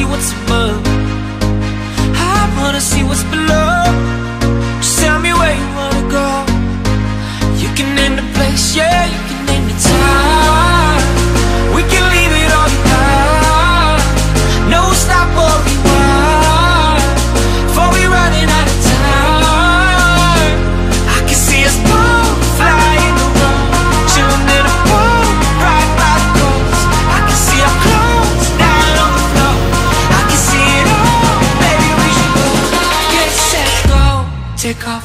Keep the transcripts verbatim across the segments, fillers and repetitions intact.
see what's above. I wanna see what's below. Just tell me where you wanna go. You can name the place, yeah, you can name the time. We can leave it all behind. No stop or rewind. Before we running out of time, I can see us both flying around, chilling in a pool right by the coast. I can see our clothes down on the floor. I can see it all, baby, we should go. Get set, go, take off.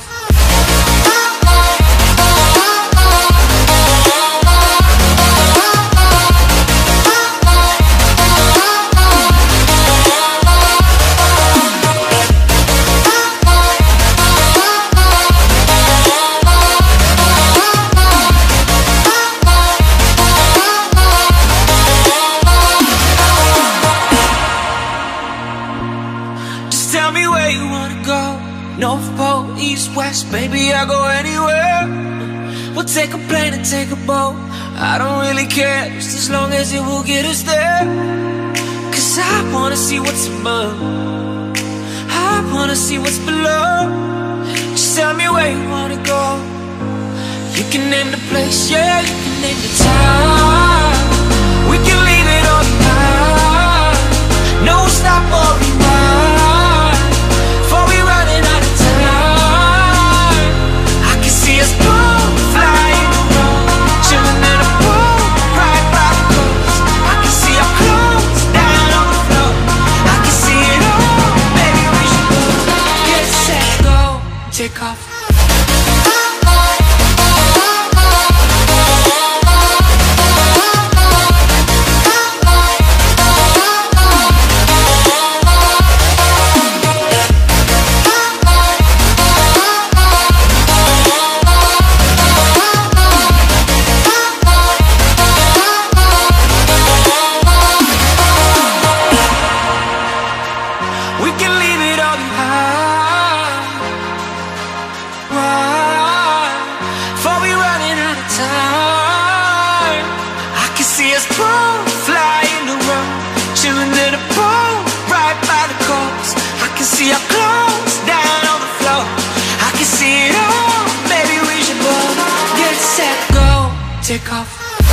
Tell me where you wanna go. North Pole, East, West, baby, I'll go anywhere. We'll take a plane and take a boat. I don't really care, just as long as it will get us there. Cause I wanna see what's above. I wanna see what's below. Just tell me where you wanna go. You can name the place, yeah, you can name the time. We can leave it all behind. No stop or rewind. Before we running out of time, I can see us both flying around, chilling in a pool right by the coast. I can see our clothes down on the floor. I can see it all, baby, we should go. Get set, go, take off. We can leave it all behind. Why? Before we running out of time, I can see us both flying around, chilling in a pool right by the coast. I can see our clothes down on the floor. I can see it all, baby, we should both get set, go, take off.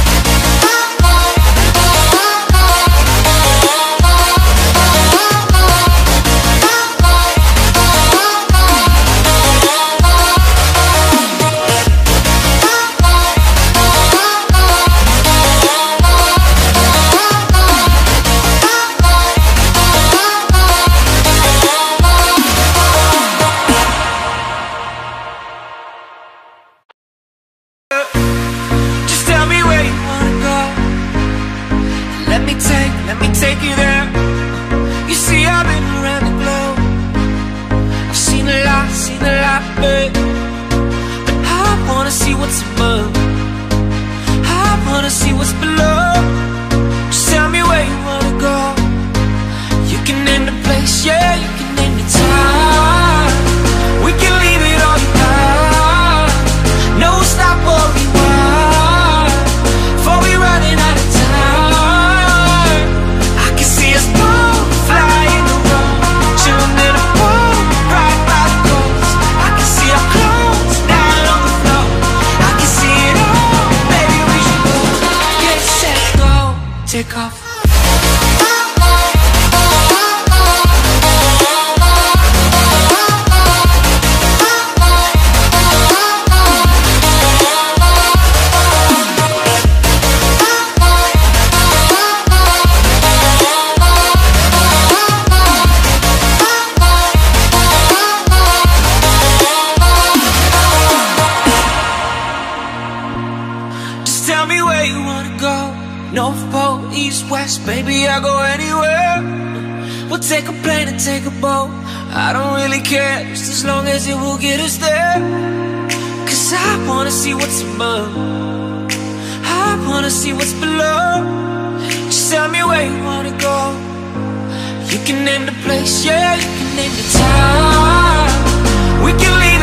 Just tell me where you wanna go. Let me take, let me take you there. You see, I've been around the globe. I've seen a lot, seen a lot, babe. But I wanna see what's above. I wanna see what's below. Just tell me where you wanna go. You can name the place, yeah, you can name the time. We can leave it all behind. No stop or rewind. Before we running out of time, I can see us both flying around, chilling in a pool right by the coast. I can see our clothes down on the floor. I can see it all, baby, we should go. Get set, go, take off. Tell me where you wanna go. North Pole, East, West, baby, I'll go anywhere. We'll take a plane and take a boat. I don't really care, just as long as it will get us there. Cause I wanna see what's above. I wanna see what's below. Just tell me where you wanna go. You can name the place, yeah, you can name the time. We can leave